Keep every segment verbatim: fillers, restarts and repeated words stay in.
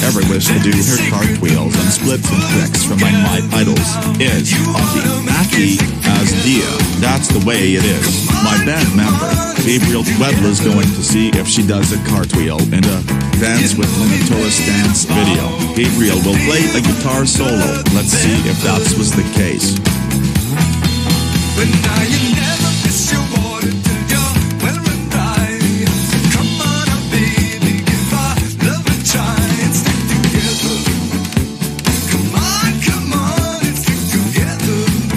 ever wish to do her cartwheels and splits and tricks from my, my idols is Aki. Aki as Dia. That's the way it is. My band member, Gabriel Weddle, is going to see if she does a cartwheel in a Dance with Minotaurus dance video. Gabriel will play a guitar solo. Let's see if that was the case. But now you never miss your water till you're well and dry. Come on up, baby, give our love a try and stick together. Come on, come on and stick together.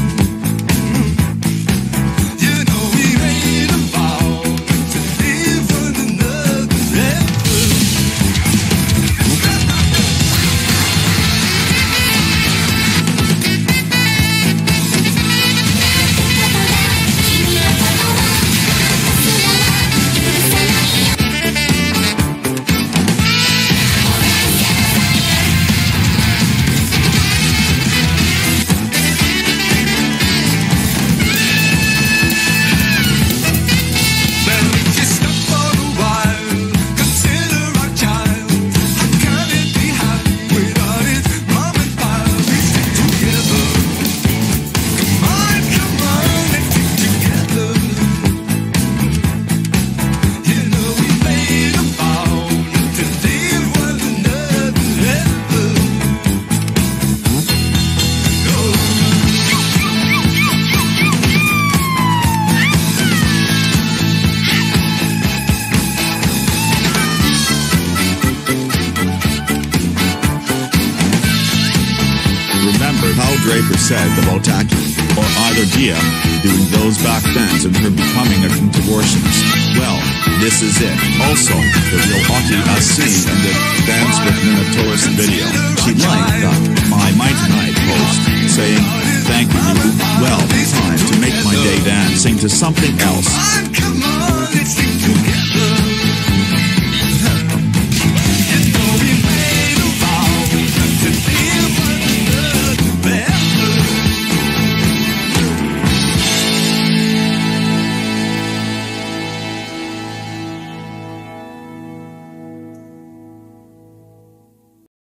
You know we made a vow to live one another forever. How Draper said about Aki, or either Dia, doing those back bends and her becoming a contortionist. Well, this is it. Also, the real Aki as seen in the Dance with Minotaurus video. She liked that My Might Tonight post, saying, "Thank you, well, time to make my day dancing to something else."